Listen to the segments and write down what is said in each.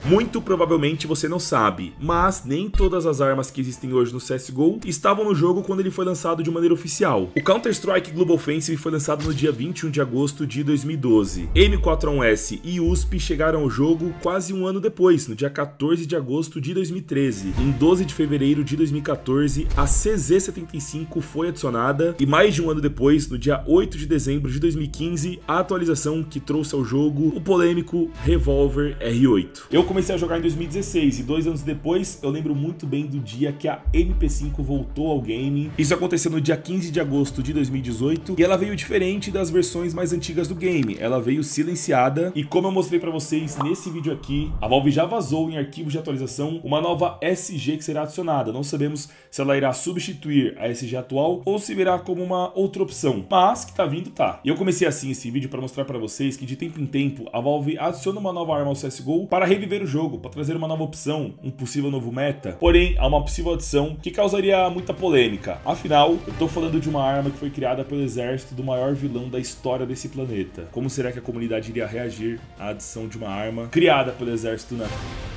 Muito provavelmente você não sabe, mas nem todas as armas que existem hoje no CSGO estavam no jogo quando ele foi lançado de maneira oficial. O Counter-Strike Global Offensive foi lançado no dia 21 de agosto de 2012. M41S e USP chegaram ao jogo quase um ano depois, no dia 14 de agosto de 2013. Em 12 de fevereiro de 2014, a CZ75 foi adicionada e mais de um ano depois, no dia 8 de dezembro de 2015, a atualização que trouxe ao jogo o polêmico Revolver R8. Eu comecei a jogar em 2016 e 2 anos depois eu lembro muito bem do dia que a MP5 voltou ao game. Isso aconteceu no dia 15 de agosto de 2018 e ela veio diferente das versões mais antigas do game. Ela veio silenciada e, como eu mostrei pra vocês nesse vídeo aqui, a Valve já vazou em arquivos de atualização uma nova SG que será adicionada. Não sabemos se ela irá substituir a SG atual ou se virá como uma outra opção, mas que tá vindo, tá. E eu comecei assim esse vídeo para mostrar para vocês que de tempo em tempo a Valve adiciona uma nova arma ao CSGO para reviver o jogo, para trazer uma nova opção, um possível novo meta. Porém, há uma possível adição que causaria muita polêmica. Afinal, eu tô falando de uma arma que foi criada pelo exército do maior vilão da história desse planeta. Como será que a comunidade iria reagir à adição de uma arma criada pelo exército na...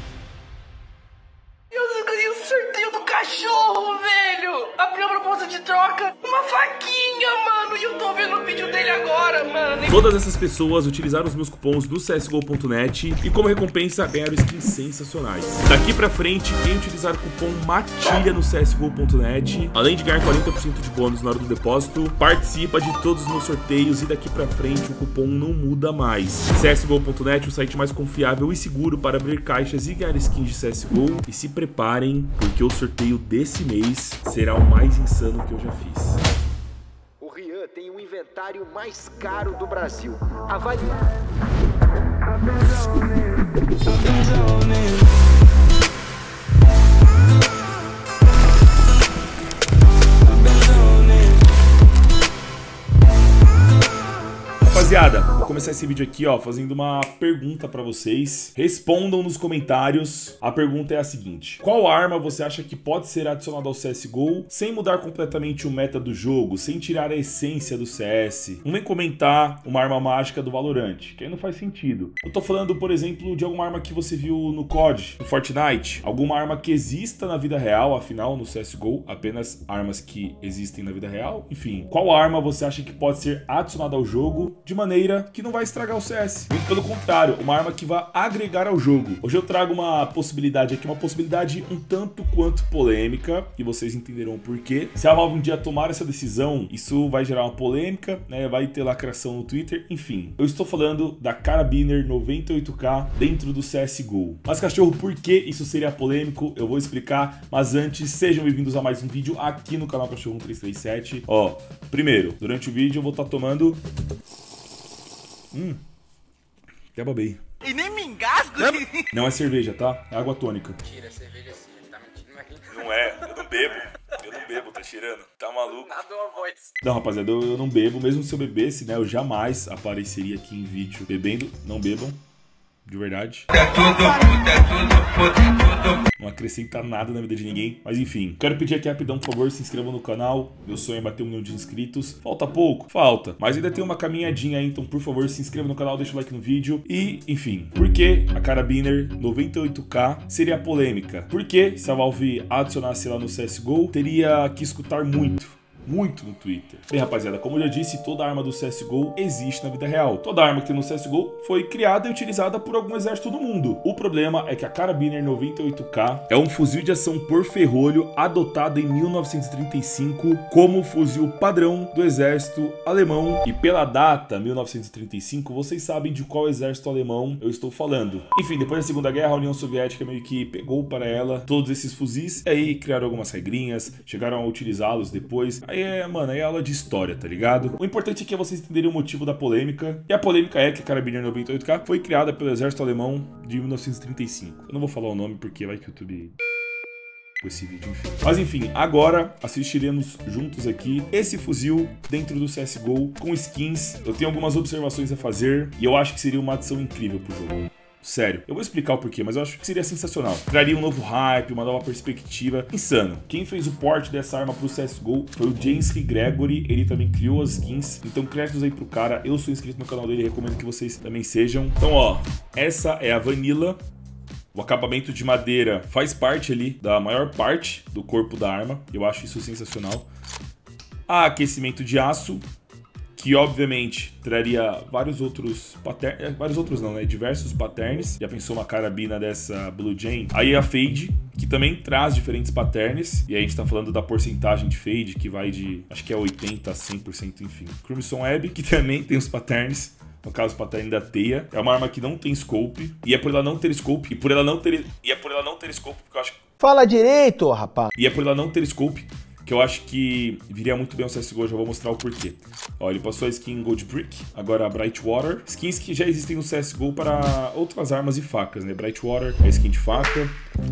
Eu ganhei o sorteio do cachorro, velho! Abriu a proposta de troca, uma faquinha, mano! E eu tô vendo o vídeo dele agora, mano! Todas essas pessoas utilizaram os meus cupons do CSGO.net e como recompensa ganharam skins sensacionais. Daqui pra frente, quem utilizar o cupom MATILHA no CSGO.net, além de ganhar 40% de bônus na hora do depósito, participa de todos os meus sorteios e daqui pra frente o cupom não muda mais. CSGO.net, o site mais confiável e seguro para abrir caixas e ganhar skins de CSGO. E se preparem, porque o sorteio desse mês será o mais insano que eu já fiz. O Rian tem o inventário mais caro do Brasil. Avalie. Rapaziada, vou começar esse vídeo aqui, ó, fazendo uma pergunta pra vocês. Respondam nos comentários. A pergunta é a seguinte: qual arma você acha que pode ser adicionada ao CSGO sem mudar completamente o meta do jogo, sem tirar a essência do CS? Não vem comentar uma arma mágica do Valorant, que aí não faz sentido. Eu tô falando, por exemplo, de alguma arma que você viu no COD, no Fortnite, alguma arma que exista na vida real, afinal, no CSGO, apenas armas que existem na vida real. Enfim, qual arma você acha que pode ser adicionada ao jogo de maneira que não vai estragar o CS? Muito pelo contrário, uma arma que vai agregar ao jogo. Hoje eu trago uma possibilidade aqui, uma possibilidade um tanto quanto polêmica, e vocês entenderão por quê. Se a Valve um dia tomar essa decisão, isso vai gerar uma polêmica, né? Vai ter lacração no Twitter, enfim. Eu estou falando da Karabiner 98K dentro do CSGO. Mas, cachorro, por que isso seria polêmico? Eu vou explicar, mas antes, sejam bem-vindos a mais um vídeo aqui no canal Cachorro 1337. Ó, primeiro, durante o vídeo eu vou estar tomando... até babei. E nem me engasgo! Não é cerveja, tá? É água tônica. Tira a cerveja assim, ele tá mentindo aqui. Não é, eu não bebo. Eu não bebo, tá cheirando? Tá maluco? Nada uma voz. Não, rapaziada, eu não bebo. Mesmo se eu bebesse, né, eu jamais apareceria aqui em vídeo bebendo. Não bebam. De verdade. Não acrescenta nada na vida de ninguém. Mas enfim, quero pedir aqui rapidão, por favor, se inscrevam no canal. Meu sonho é bater 1 milhão de inscritos. Falta pouco? Falta. Mas ainda tem uma caminhadinha aí, então por favor, se inscreva no canal, deixa o like no vídeo. E, enfim, por que a Karabiner 98K seria polêmica? Porque se a Valve adicionasse lá no CSGO, teria que escutar muito no Twitter. Bem, rapaziada, como eu já disse, toda arma do CSGO existe na vida real. Toda arma que tem no CSGO foi criada e utilizada por algum exército do mundo. O problema é que a Karabiner 98K é um fuzil de ação por ferrolho adotado em 1935 como fuzil padrão do exército alemão. E pela data, 1935, vocês sabem de qual exército alemão eu estou falando. Enfim, depois da Segunda Guerra, a União Soviética meio que pegou para ela todos esses fuzis e aí criaram algumas regrinhas, chegaram a utilizá-los depois. Aí mano, é aula de história, tá ligado? O importante aqui é vocês entenderem o motivo da polêmica. E a polêmica é que a Karabiner 98K foi criada pelo exército alemão de 1935. Eu não vou falar o nome porque vai que o YouTube... com esse vídeo, enfim. Mas enfim, agora assistiremos juntos aqui esse fuzil dentro do CSGO com skins. Eu tenho algumas observações a fazer e eu acho que seria uma adição incrível pro jogo. Sério, eu vou explicar o porquê, mas eu acho que seria sensacional. Traria um novo hype, uma nova perspectiva. Insano. Quem fez o port dessa arma pro CSGO foi o James Gregory. Ele também criou as skins. Então, créditos aí pro cara. Eu sou inscrito no canal dele, recomendo que vocês também sejam. Então, ó, essa é a Vanilla. O acabamento de madeira faz parte ali da maior parte do corpo da arma. Eu acho isso sensacional. Há aquecimento de aço, que obviamente traria vários outros patterns, vários outros não, né? Diversos patterns. Já pensou uma carabina dessa Blue Jay? Aí a fade, que também traz diferentes patterns. E aí a gente tá falando da porcentagem de fade, que vai de, acho que é 80% a 100%, enfim. Crimson Web, que também tem os patterns. No caso, o pattern da teia. É uma arma que não tem scope. E é por ela não ter scope. E por ela não ter scope, porque eu acho que... Fala direito, rapaz! E é por ela não ter scope que eu acho que viria muito bem o CSGO, já vou mostrar o porquê. Ó, ele passou a skin Gold Brick, agora a Bright Water. Skins que já existem no CSGO para outras armas e facas, né? Bright Water é a skin de faca.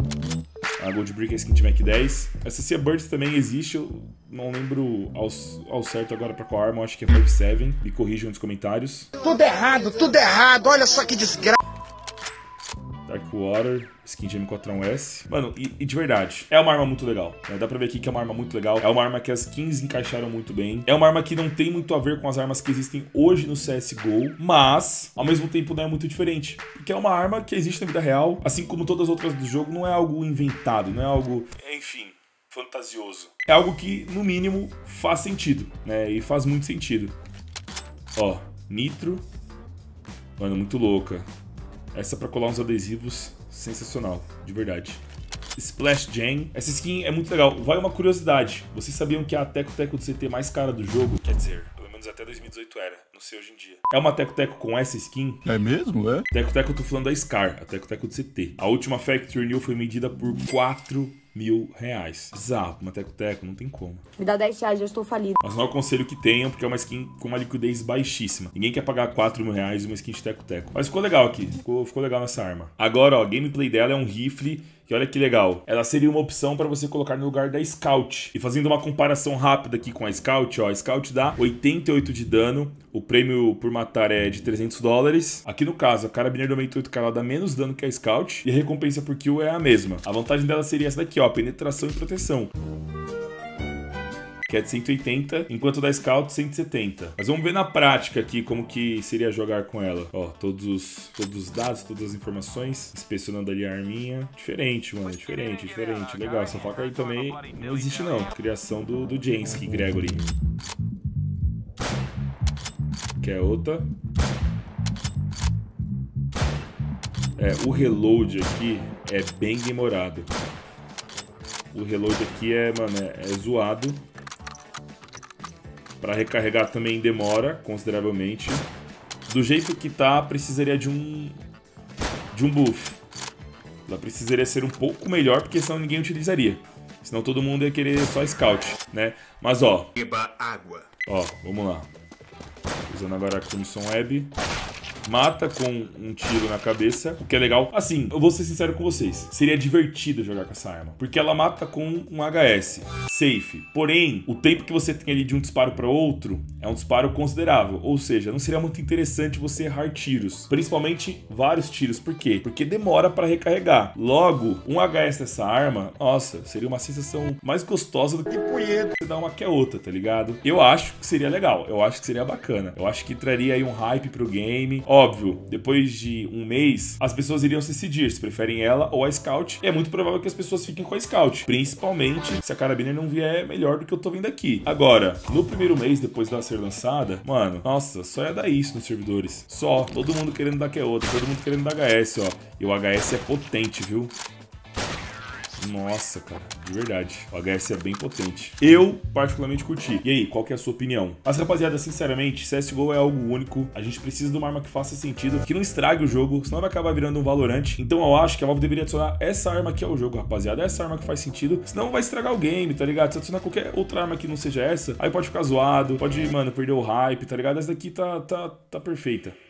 A Gold Brick é a skin de Mac 10. Essa Sea Bird também existe, eu não lembro ao certo agora pra qual arma, eu acho que é 5.7. Me corrijam nos comentários. Tudo errado, olha só que desgraça. Dark Water, skin de M4A1S. Mano, e de verdade, é uma arma muito legal, né? Dá pra ver aqui que é uma arma muito legal. É uma arma que as skins encaixaram muito bem. É uma arma que não tem muito a ver com as armas que existem hoje no CSGO, mas, ao mesmo tempo, não é muito diferente. Porque é uma arma que existe na vida real, assim como todas as outras do jogo, não é algo inventado, não é algo, enfim, fantasioso. É algo que, no mínimo, faz sentido, né? E faz muito sentido. Ó, Nitro. Mano, muito louca. Essa pra colar uns adesivos, sensacional, de verdade. Splash Jam. Essa skin é muito legal. Vai uma curiosidade. Vocês sabiam que a Teco-Teco do CT mais cara do jogo? Quer dizer, pelo menos até 2018 era. Não sei hoje em dia. É uma Teco-Teco com essa skin. É mesmo, é? Teco-Teco, eu tô falando da Scar. A Teco-Teco do CT. A última Factory New foi medida por R$4.000. Bizarro. Uma Teco-Teco, não tem como. Me dá 10 reais, eu estou falido. Mas não aconselho que tenham, porque é uma skin com uma liquidez baixíssima. Ninguém quer pagar R$4.000 uma skin de Teco-Teco. Mas ficou legal aqui. Ficou legal nessa arma. Agora, ó, a gameplay dela é um rifle. E olha que legal. Ela seria uma opção para você colocar no lugar da Scout. E fazendo uma comparação rápida aqui com a Scout, ó. A Scout dá 88 de dano. O prêmio por matar é de $300. Aqui no caso, a Carabiner do 98K ela dá menos dano que a Scout. E a recompensa por kill é a mesma. A vantagem dela seria essa daqui, ó. Penetração e proteção. Que é de 180, enquanto da Scout 170. Mas vamos ver na prática aqui como que seria jogar com ela. Ó, todos os dados, todas as informações, inspecionando ali a arminha. Diferente, mano, diferente. Legal, essa faca aí também não existe não. Criação do Jansky Gregory. Que é outra. É, o reload aqui é bem demorado. O reload aqui é, mano, é zoado. Para recarregar também demora consideravelmente. Do jeito que tá, precisaria de um buff. Ela precisaria ser um pouco melhor, porque senão ninguém utilizaria. Senão todo mundo ia querer só Scout, né? Mas ó, ó, vamos lá. Usando agora a Crimson Web. Mata com um tiro na cabeça, o que é legal. Assim, eu vou ser sincero com vocês. Seria divertido jogar com essa arma, porque ela mata com um HS. Safe. Porém, o tempo que você tem ali de um disparo para outro é um disparo considerável. Ou seja, não seria muito interessante você errar tiros. Principalmente vários tiros. Por quê? Porque demora para recarregar. Logo, um HS dessa arma, nossa, seria uma sensação mais gostosa do que punheta você dar uma que a outra, tá ligado? Eu acho que seria legal. Eu acho que seria bacana. Eu acho que traria aí um hype pro game. Óbvio, depois de um mês, as pessoas iriam se decidir se preferem ela ou a Scout. E é muito provável que as pessoas fiquem com a Scout. Principalmente se a Carabiner não vier melhor do que eu tô vendo aqui. Agora, no primeiro mês depois dela ser lançada, mano, nossa, só ia dar isso nos servidores. Só, todo mundo querendo dar que é outra, todo mundo querendo dar HS, ó. E o HS é potente, viu? Nossa, cara, de verdade. O HS é bem potente. Eu, particularmente, curti. E aí, qual que é a sua opinião? Mas, rapaziada, sinceramente, CSGO é algo único. A gente precisa de uma arma que faça sentido, que não estrague o jogo, senão vai acabar virando um Valorant. Então eu acho que a Valve deveria adicionar essa arma aqui ao jogo, rapaziada. Essa arma que faz sentido, senão vai estragar o game, tá ligado? Se adicionar qualquer outra arma que não seja essa, aí pode ficar zoado, pode, mano, perder o hype, tá ligado? Essa daqui tá perfeita.